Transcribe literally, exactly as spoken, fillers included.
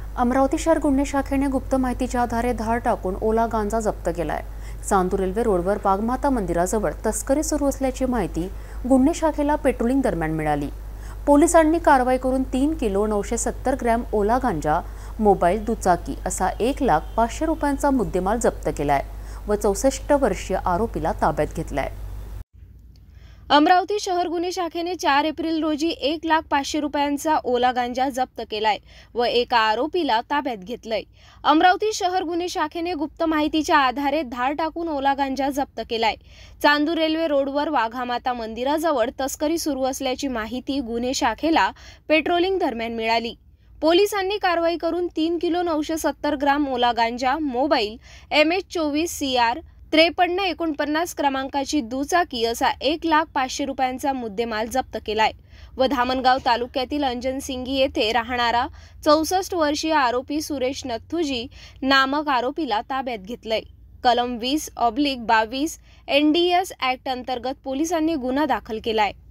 अमरावती शहर गुन्हे शाखेने गुप्त माहितीच्या आधारे धाड टाकून ओला गांजा जप्त केलाय। चांदूर रेल्वे रोडवर वाघमाता मंदिराजवळ तस्करी सुरू असल्याची माहिती गुन्हे शाखेला पेट्रोलिंग दरम्यान मिळाली। पोलिसांनी कारवाई करून तीन किलो नऊशे सत्तर ग्रॅम ओला गांजा, मोबाईल, दुचाकी असा एक लाख पाचशे रुपयांचा मुद्देमाल जप्त केलाय व चौसष्ट वर्षीय आरोपीला ताब्यात घेतलाय। अमरावती शहर गुन्हे शाखेने चार एप्रिल रोजी एक लाख पाचशे रुपयांचा ओला गांजा जप्त केलाय व एका आरोपीला ताब्यात घेतलंय। अमरावती शहर गुन्हे शाखेने गुप्त माहितीच्या आधारे धाड टाकून ओला गांजा जप्त केलाय। चांदूर रेल्वे रोडवर वाघामाता मंदिराजवळ तस्करी सुरू असल्याची माहिती गुन्हे शाखेला पेट्रोलिंग दरम्यान मिळाली। पोलिसांनी कारवाई करून तीन किलो नऊशे सत्तर ग्राम ओला गांजा, मोबाईल, एम एच चोवीस सी आर त्रेपन्न एकोणपन्नास क्रमांकाची दुचाकी असा एक लाख पाचशे रुपयांचा मुद्देमाल जप्त केलाय व धामणगाव तालुक्यातील अंजनसिंगी येथे राहणारा चौसष्ट वर्षीय आरोपी सुरेश नथुजी नामक आरोपीला ताब्यात घेतलंय। कलम वीस ऑब्लिक बावीस एन डी एस ऍक्ट अंतर्गत पोलिसांनी गुन्हा दाखल केलाय।